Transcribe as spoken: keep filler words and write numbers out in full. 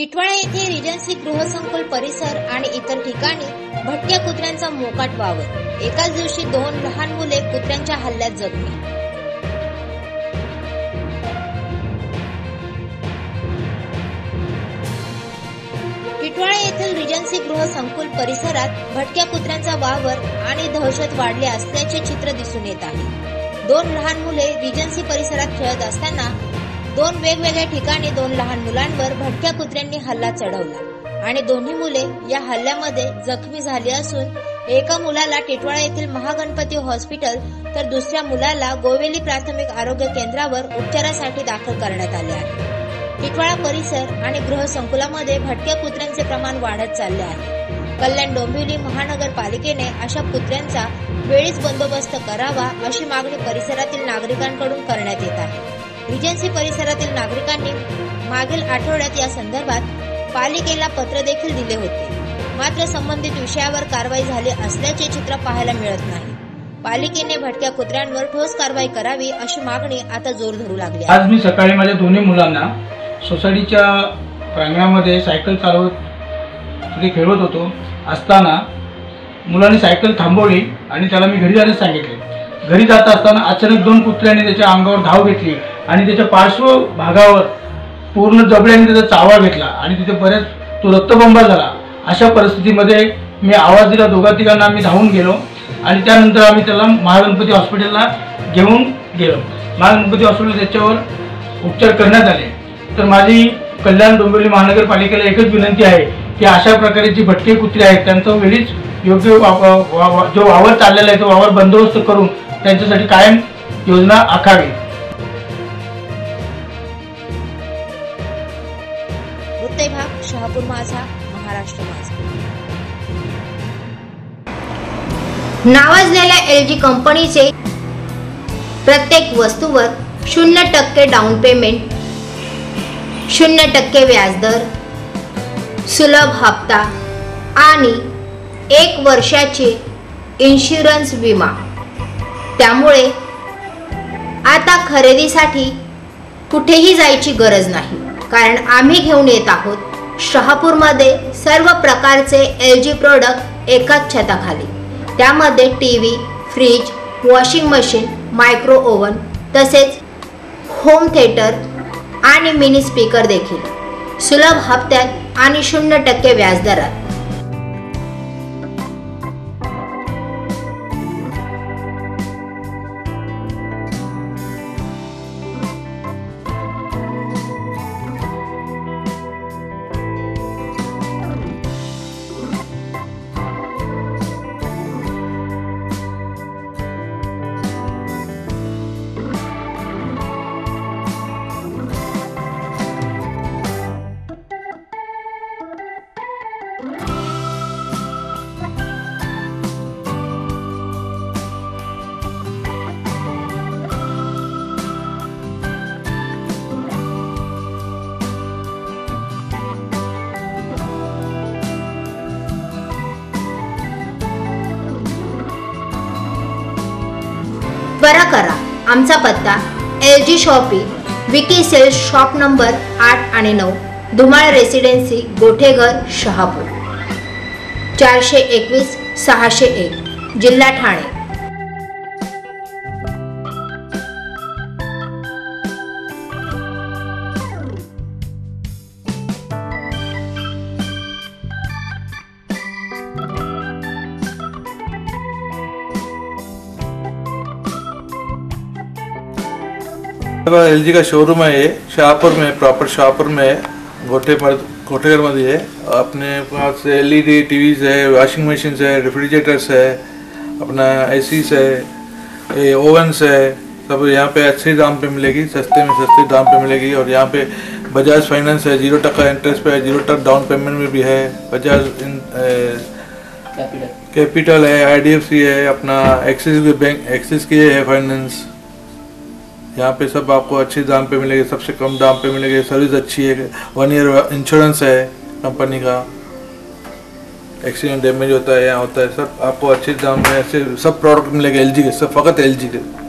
टिटवाळा येथे रिजन्सी गृहसंकुल परिसर आणि इतर ठिकाणी भटक्या कुत्र्यांचा मोकाट वावर। एकाच दिवशी दोन लहान मुले कुत्र्यांच्या हल्ल्यात जखमी। टिटवाळा येथील रिजन्सी गृहसंकुल परिसरात भटक्या कुत्र्यांचा वावर आणि दहशत वाढली असल्याचे चित्र दिसून येत आहे। दोन लहान मुले रिजन्सी परिसरात खेळत असताना दोन वेगवेगळ्या ठिकाणी दोन लहान मुलांवर भटक्या कुत्र्यांनी हल्ला चढवला आणि दोन्ही मुले या हल्ल्यामध्ये जखमी झाली असून एका मुलाला टिटवाळा येथील महागणपती हॉस्पिटल तर दुसऱ्या मुलाला गोवेली प्राथमिक आरोग्य केंद्रावर उपचारासाठी दाखल करण्यात आले आहे। टिटवाळा परिसर आणि गृहसंकुलामध्ये भटक्या कुत्र्यांचे प्रमाण वाढत चालले आहे। कल्याण डोंबिवली महानगरपालिकेने अशा कुत्र्यांचा वेळीच बंदोबस्त करावा अशी मागणी परिसरातील नागरिकांकडून करण्यात येत आहे। रिजन्सी परिसरातील नागरिकांनी मागील आठवड्यात या संदर्भात पालिकेला पत्र देखील दिले होते, मात्र संबंधित विषयावर कारवाई झाली असल्याचे चित्र पाहायला मिळत नाही। पालिकेने भटक्या कुत्र्यांवर ठोस कारवाई करावी अशी मागणी आता जोर धरू लागली आहे। आज मी सकाळी माझ्या दोन्ही मुलांना सोसायटीच्या प्रांगणामध्ये सायकल चालवत तिथे खेळवत होतो असताना मुलांनी सायकल थांबवली आणि त्याला मी घरी जाण्यास सांगितले। घरी जात असताना अचानक दोन कुत्र्यांनी त्याच्या अंगावर धाव घेतली आणि त्याच्या पार्श्व भागावर पूर्ण जबड्याने त्याचा चावा घेतला आणि तिथे बरेच तो रक्तबंबाळ झाला। अशा परिस्थितीमध्ये मी आवाज दिला, दोघा तिघांना आम्ही धावून गेलो आणि त्यानंतर आम्ही त्याला महागणपती हॉस्पिटलला घेऊन गेलो। महागणपती हॉस्पिटल त्याच्यावर उपचार करण्यात आले। तर माझी कल्याण डोंबिवली महानगरपालिकेला एकच विनंती आहे की अशा प्रकारे जी भटके कुत्रे आहेत त्यांचं वेळीच योग्य जो वावर चाललेला आहे तो वावर बंदोबस्त करून त्यांच्यासाठी कायम योजना आखावी। वृत्तविभाग, शहापूर माझा, महाराष्ट्र माझा। नावाजलेल्या एल जी कंपनीचे प्रत्येक वस्तूवर शून्य टक्के डाऊन पेमेंट, शून्य टक्के व्याजदर, सुलभ हप्ता आणि एक वर्षाचे इन्शुरन्स विमा। त्यामुळे आता खरेदीसाठी कुठेही जायची गरज नाही, कारण आम्ही घेऊन येत आहोत शहापूरमध्ये सर्व प्रकारचे एल जी प्रोडक्ट एकाच छताखाली। त्यामध्ये TV, fridge, washing machine, micro oven तसेच होम थिएटर आणि मिनी स्पीकर देखील सुलभ हप्त्यात आणि शून्य टक्के व्याजदरात। बरा करा आमचा पत्ता L G shoppe Vicky sales shop number आठ आणि नऊ, धुमाळ रेसिडेन्सी, गोठेघर, शहापूर, चारशे एकवीस सहाशे एक, जिल्हा ठाणे। एल जी का शोरूम है ये शाहपुर में, प्रॉपर शाहपुर में है, गोटे गोटेघर में है। अपने पास एल ई डी टीवीज है, वॉशिंग मशीन्स है, रेफ्रिजरेटर्स है, अपना एसीस है, ओवन्स है, सब यहाँ पे अच्छे दाम पे मिलेगी, सस्ते में सस्ते दाम पे मिलेगी। और यहाँ पे बजाज फाइनेंस है, जीरो टका इंटरेस्ट पे है, जीरो टका डाउन पेमेंट में भी है। बजाज कैपिटल है, आई डी एफ सी है, अपना एक्सिस बैंक एक्सिस की है फाइनेंस। यहाँ पे सब आपको अच्छे दाम पे मिलेंगे, सबसे कम दाम पे मिलेंगे। सर्विस अच्छी है, वन ईयर इंश्योरेंस है कंपनी का, एक्सीडेंट डैमेज होता है यहाँ होता है, सब आपको अच्छे दाम में ऐसे सब प्रोडक्ट मिलेंगे एल जी के, सब फ़कत एल जी के।